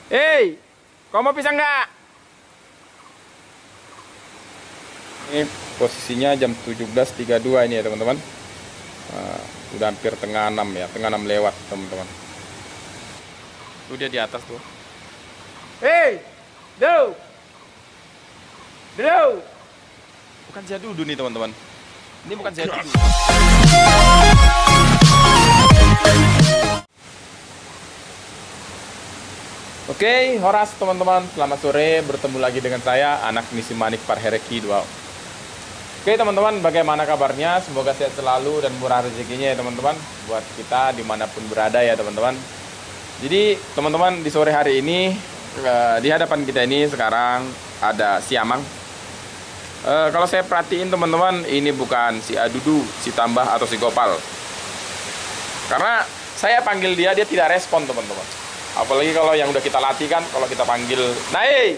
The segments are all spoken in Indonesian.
Hei, kau mau pisang nggak? Ini posisinya jam 17.32 ini ya teman-teman. Nah, udah hampir tengah 6 ya, tengah 6 lewat teman-teman. Tuh dia di atas tuh. Hei, do, do. Bukan Ziadudu nih teman-teman. Ini bukan Ziadudu. Oke, Horas teman-teman, selamat sore. Bertemu lagi dengan saya, anak Misi Manik Parhereki 2. Oke teman-teman, bagaimana kabarnya? Semoga sehat selalu dan murah rezekinya ya teman-teman. Buat kita dimanapun berada ya teman-teman. Jadi teman-teman, di sore hari ini di hadapan kita ini sekarang ada siamang. Kalau saya perhatiin teman-teman, ini bukan si Adudu, si Tambah atau si Gopal. Karena saya panggil dia tidak respon teman-teman. Apalagi kalau yang udah kita latih kan, kalau kita panggil, naik,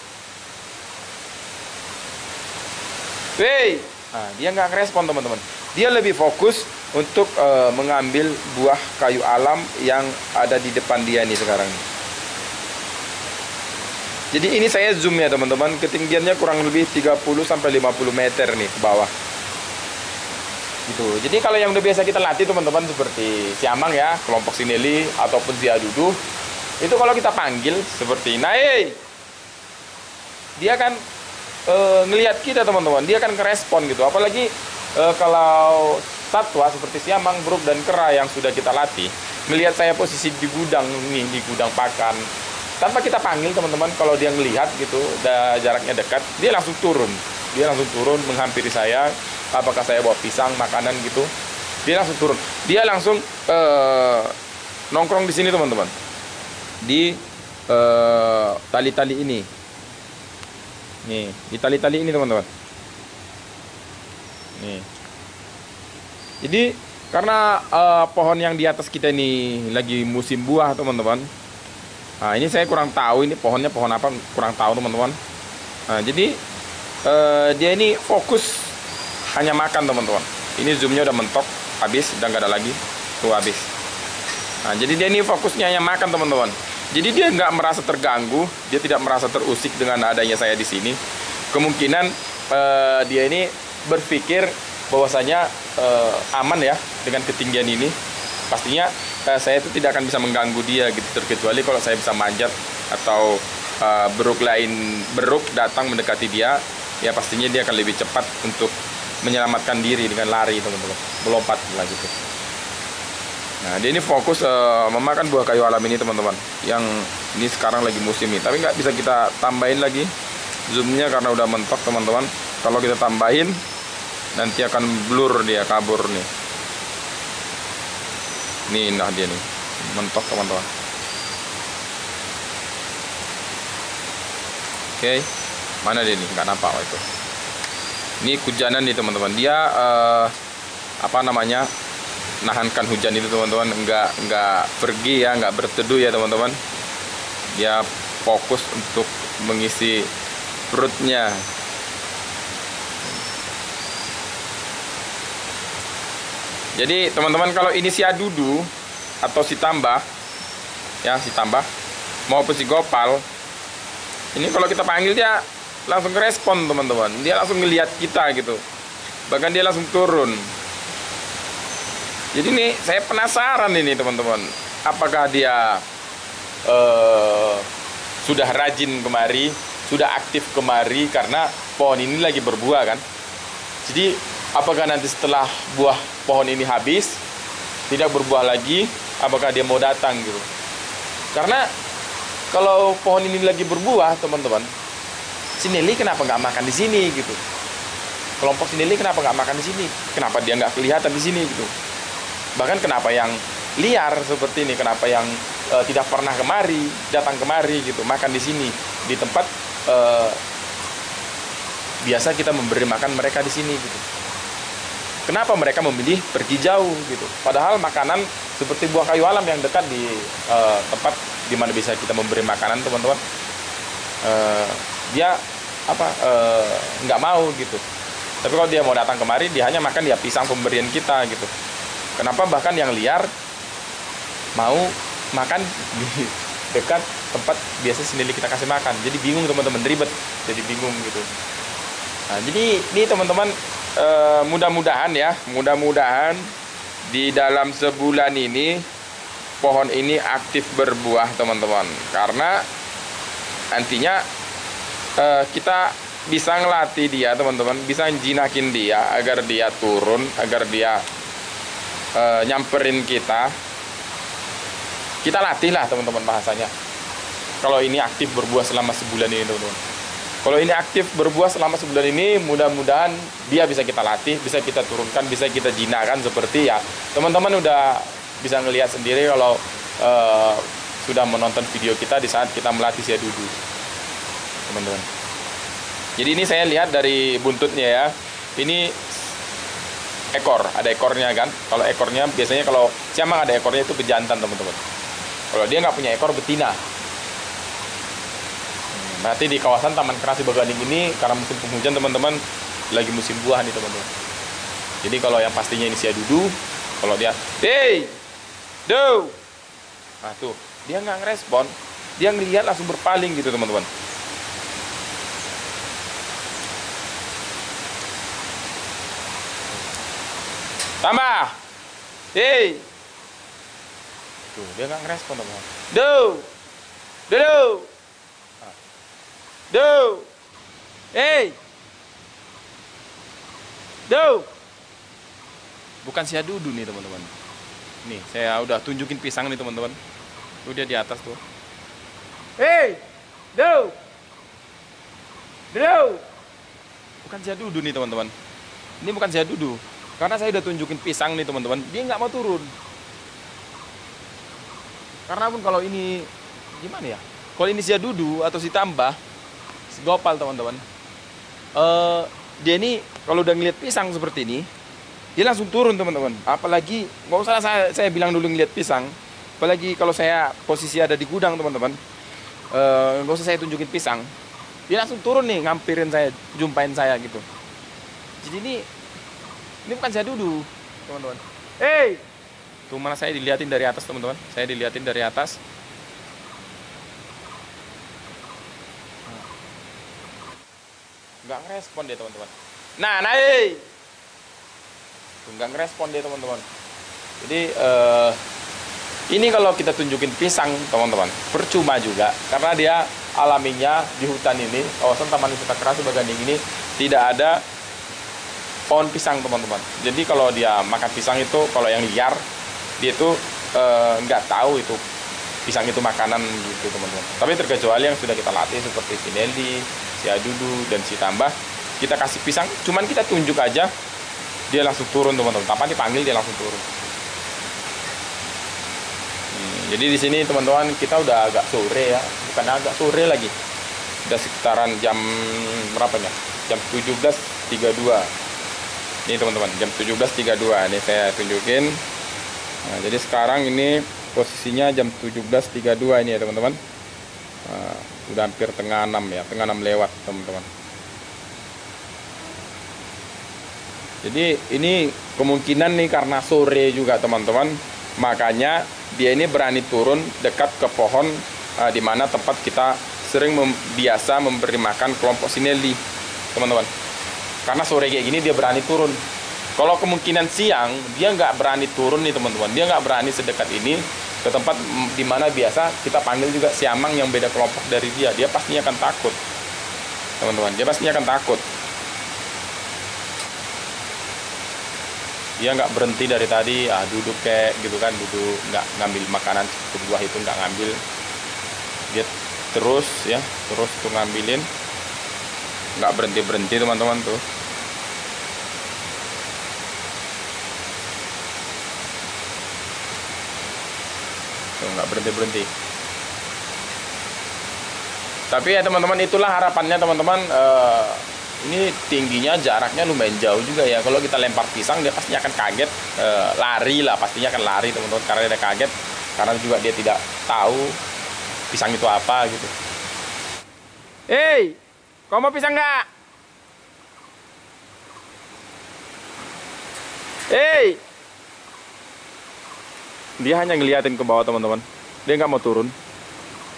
hey, nah, dia nggak ngerespon teman-teman. Dia lebih fokus untuk mengambil buah kayu alam yang ada di depan dia nih sekarang. Jadi ini saya zoom ya teman-teman, ketinggiannya kurang lebih 30-50 meter nih ke bawah. Gitu. Jadi kalau yang udah biasa kita latih teman-teman seperti siamang ya, kelompok sineli ataupun Ziadudu, itu kalau kita panggil seperti naik, dia kan ngelihat kita teman-teman, dia kan ngerespon gitu. Apalagi kalau satwa seperti siamang, buruk dan kera yang sudah kita latih, melihat saya posisi di gudang nih, di gudang pakan, tanpa kita panggil teman-teman, kalau dia ngelihat gitu, jaraknya dekat, dia langsung turun. Dia langsung turun menghampiri saya. Apakah saya bawa pisang, makanan gitu, dia langsung turun. Dia langsung nongkrong di sini teman-teman, di tali-tali ini. Nih, di tali-tali ini teman-teman. Nih. Jadi karena pohon yang di atas kita ini lagi musim buah teman-teman. Nah, ini saya kurang tahu ini pohonnya pohon apa, kurang tahu teman-teman. Nah, jadi dia ini fokus hanya makan teman-teman. Ini zoomnya udah mentok, habis, udah nggak ada lagi, tuh habis. Nah, jadi dia ini fokusnya hanya makan teman-teman. Jadi dia nggak merasa terganggu, dia tidak merasa terusik dengan adanya saya di sini. Kemungkinan dia ini berpikir bahwasanya aman ya dengan ketinggian ini. Pastinya saya itu tidak akan bisa mengganggu dia gitu, terkecuali kalau saya bisa manjat atau beruk datang mendekati dia, ya pastinya dia akan lebih cepat untuk menyelamatkan diri dengan lari teman-teman, melompat lah gitu. Nah, dia ini fokus memakan buah kayu alam ini teman-teman, yang ini sekarang lagi musim nih. Tapi nggak bisa kita tambahin lagi zoomnya karena udah mentok teman-teman. Kalau kita tambahin nanti akan blur, dia kabur nih. Nih, nah dia nih mentok teman-teman. Oke, mana dia nih? Nggak nampak itu. Ini hujanan nih teman-teman. Dia apa namanya? Nahankan hujan itu teman-teman, nggak pergi ya, nggak berteduh ya teman-teman. Dia fokus untuk mengisi perutnya. Jadi teman-teman, kalau ini si Adudu atau si Tambah ya, si Tambah maupun si Gopal, ini kalau kita panggil dia langsung respon teman-teman. Dia langsung ngelihat kita gitu, bahkan dia langsung turun. Jadi nih saya penasaran ini teman-teman, apakah dia sudah rajin kemari, sudah aktif kemari karena pohon ini lagi berbuah kan. Jadi apakah nanti setelah buah pohon ini habis, tidak berbuah lagi, apakah dia mau datang gitu. Karena kalau pohon ini lagi berbuah teman-teman, sineli kenapa nggak makan di sini gitu. Kelompok sineli kenapa nggak makan di sini? Kenapa dia nggak kelihatan di sini gitu. Bahkan kenapa yang liar seperti ini, kenapa yang tidak pernah datang kemari gitu, makan di sini, di tempat biasa kita memberi makan mereka di sini gitu. Kenapa mereka memilih pergi jauh gitu? Padahal makanan seperti buah kayu alam yang dekat di tempat di mana bisa kita memberi makanan teman-teman, dia nggak mau gitu. Tapi kalau dia mau datang kemari, dia hanya makan dia pisang pemberian kita gitu. Kenapa bahkan yang liar mau makan dekat tempat biasa sineli kita kasih makan. Jadi bingung teman-teman, ribet. Jadi bingung gitu. Nah, jadi ini teman-teman mudah-mudahan ya, mudah-mudahan di dalam sebulan ini pohon ini aktif berbuah teman-teman. Karena nantinya kita bisa ngelatih dia teman-teman, bisa jinakin dia agar dia turun, agar dia nyamperin kita. Kita latih lah teman-teman bahasanya. Kalau ini aktif berbuah selama sebulan ini teman-teman. Kalau ini aktif berbuah selama sebulan ini, mudah-mudahan dia bisa kita latih, bisa kita turunkan, bisa kita jinakan seperti ya. Teman-teman udah bisa ngelihat sendiri kalau sudah menonton video kita di saat kita melatih siadudu. Teman-teman. Jadi ini saya lihat dari buntutnya ya. Ini ekor, ada ekornya kan. Kalau ekornya biasanya kalau siamang ada ekornya itu pejantan teman-teman. Kalau dia nggak punya ekor, betina. Berarti di kawasan Taman Kerasi Baganing ini karena musim penghujan teman-teman, lagi musim buah nih teman-teman. Jadi kalau yang pastinya ini siadudu, kalau dia, hey, do, nah tuh dia nggak ngerespon, dia ngelihat langsung berpaling gitu teman-teman. Tambah, hey. Tuh, dia nggak ngerespon teman-teman. Do, hey, do. Bukan siadudu nih teman-teman. Nih, saya udah tunjukin pisang nih teman-teman. Tuh dia di atas tuh. Hey, do. Bukan siadudu nih teman-teman. Ini bukan siadudu. Karena saya udah tunjukin pisang nih teman-teman. Dia nggak mau turun. Karena pun kalau ini gimana ya? Kalau ini siadudu atau si tambah, si gopal teman-teman. Dia ini kalau udah ngeliat pisang seperti ini, dia langsung turun teman-teman. Apalagi nggak usah saya bilang dulu ngeliat pisang. Apalagi kalau saya posisi ada di gudang teman-teman, nggak usah saya tunjukin pisang. Dia langsung turun nih, ngampirin saya, jumpain saya gitu. Jadi ini bukan siadudu teman-teman. Hey! Tuh mana saya dilihatin dari atas teman-teman. Saya dilihatin dari atas. Nggak ngerespon dia teman-teman. Nah, naik. Tuh nggak ngerespon dia teman-teman. Jadi ini kalau kita tunjukin pisang teman-teman, percuma juga. Karena dia alaminya di hutan ini, kawasan Taman Wisata Kerasi Baganing ini tidak ada pohon pisang teman-teman. Jadi kalau dia makan pisang itu, kalau yang liar, dia itu nggak tahu itu pisang itu makanan gitu teman-teman. Tapi terkecuali yang sudah kita latih seperti sineli, siadudu, dan si tambah, kita kasih pisang, cuman kita tunjuk aja, dia langsung turun teman-teman. Tanpa dipanggil dia langsung turun. Jadi di sini teman-teman kita udah agak sore ya, bukan agak sore lagi, udah sekitaran jam berapa ya? Jam 17.32. Ini teman-teman, jam 17.32. Ini saya tunjukin. Nah, jadi sekarang ini posisinya jam 17.32 ini ya teman-teman. Nah, udah hampir tengah 6 ya, tengah 6 lewat teman-teman. Jadi ini kemungkinan nih karena sore juga teman-teman, makanya dia ini berani turun dekat ke pohon di mana tempat kita sering biasa memberi makan kelompok sineli teman-teman. Karena sore kayak gini dia berani turun. Kalau kemungkinan siang dia nggak berani turun nih teman-teman, dia nggak berani sedekat ini ke tempat di mana biasa kita panggil juga siamang yang beda kelompok dari dia. Dia pastinya akan takut teman-teman, dia pastinya akan takut. Dia nggak berhenti dari tadi, duduk kayak gitu kan, duduk nggak ngambil makanan ke buah itu, nggak ngambil. Dia terus ya, terus tuh ngambilin, nggak berhenti teman-teman tuh. Nggak berhenti. Tapi ya teman-teman, itulah harapannya teman-teman. Ini tingginya, jaraknya lumayan jauh juga ya. Kalau kita lempar pisang dia pastinya akan kaget, lari lah, pastinya akan lari teman-teman, karena dia kaget, karena juga dia tidak tahu pisang itu apa gitu. Hei, kau mau pisang nggak? Hei, dia hanya ngeliatin ke bawah teman-teman, dia nggak mau turun.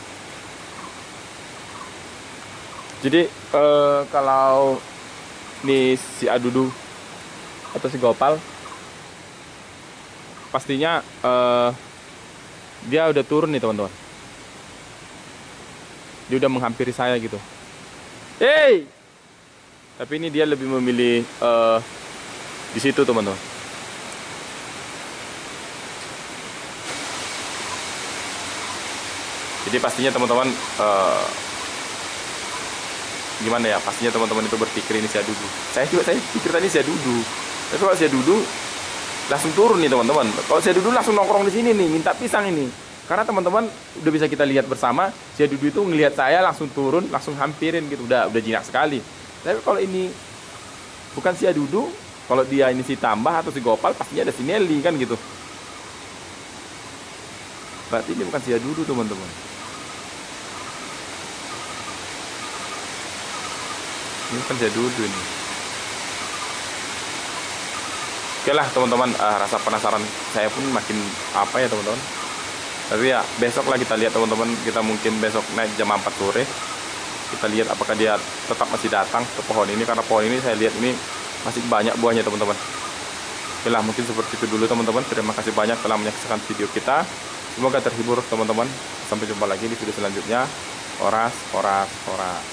Jadi kalau ini si adudu atau si gopal, pastinya dia udah turun nih teman-teman. Dia udah menghampiri saya gitu. Hey! Tapi ini dia lebih memilih di situ teman-teman. Jadi pastinya teman-teman gimana ya? Pastinya teman-teman itu berpikir ini si adudu. Saya pikir tadi si adudu. Tapi kalau si adudu langsung turun nih teman-teman. Kalau si adudu langsung nongkrong di sini nih, minta pisang ini. Karena teman-teman udah bisa kita lihat bersama, si adudu itu ngelihat saya langsung turun, langsung hampirin gitu. Udah jinak sekali. Tapi kalau ini bukan si adudu, kalau dia ini si tambah atau si gopal, pastinya ada si Nelly kan gitu. Berarti ini bukan si adudu teman-teman. Ini bukan si adudu ini. Oke lah teman-teman, rasa penasaran saya pun makin apa ya teman-teman. Tapi ya besok lah kita lihat teman-teman. Kita mungkin besok naik jam 4 sore. Kita lihat apakah dia tetap masih datang ke pohon ini. Karena pohon ini saya lihat ini masih banyak buahnya teman-teman. Oke lah, mungkin seperti itu dulu teman-teman. Terima kasih banyak telah menyaksikan video kita. Semoga terhibur teman-teman. Sampai jumpa lagi di video selanjutnya. Oras, oras, oras.